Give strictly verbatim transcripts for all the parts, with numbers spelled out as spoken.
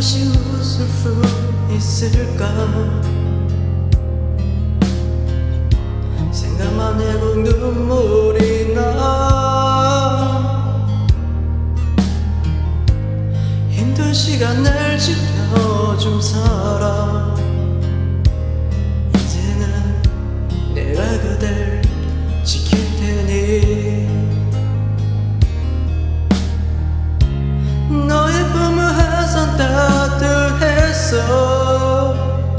다시 웃을 수 있을까? 생각만 해도 눈물이 나. 힘든 시간을 지켜준 사람, 이제는 내가 그댈 지킬 테니. 너의 품은 항상 따뜻했어.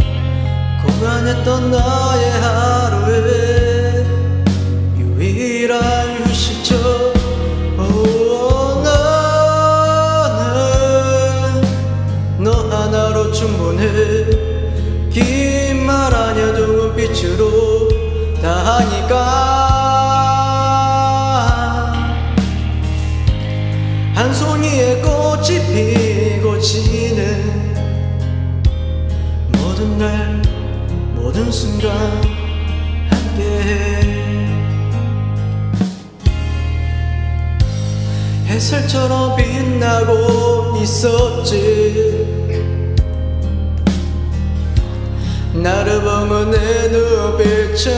고단했던 나의 하루에 유일한 휴식처. 오, 나는 너 하나로 충분해. 긴 말 아니어도 눈빛으로 다 하니까. 한 송이의 꽃이 피고 지는 모든 날 모든 순간 함께해. 햇살처럼 빛나고 있었지. 나를 보는 내 눈빛은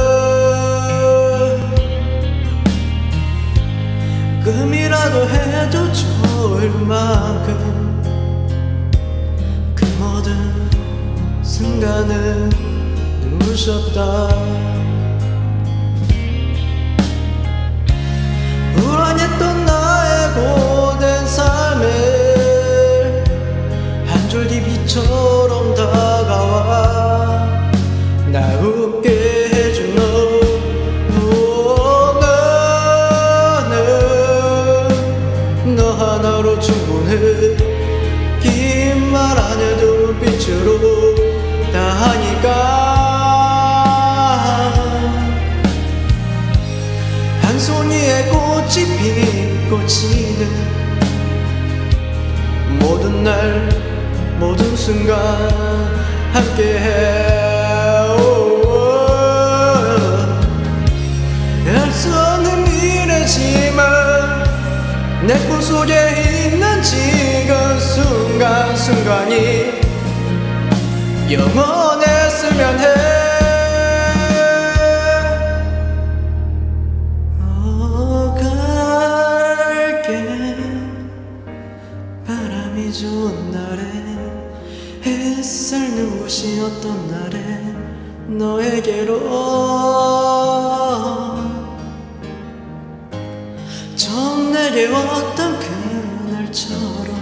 꿈이라도 해도 좋을 만큼 그 모든 순간은 눈부셨다. 불안했던 나의 고된 삶에 한 줄기 빛처럼 다가와 날 웃게 해준 너. 너 하나로 충분해. 긴 말 안 해도 눈빛으로 다 하니까. 한 송이의 꽃이 피고 지는 모든 날 모든 순간 함께해. 알 수 없는 미래지만 내 꿈속에 있는 지금 순간순간이 영원했으면 해. 어, 갈게. 바람이 좋은 날에 햇살 눈부신 어떤 날에 너에게로 처음 내게 왔던 그날처럼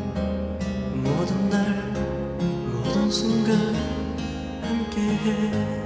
모든 날 모든 순간 함께해.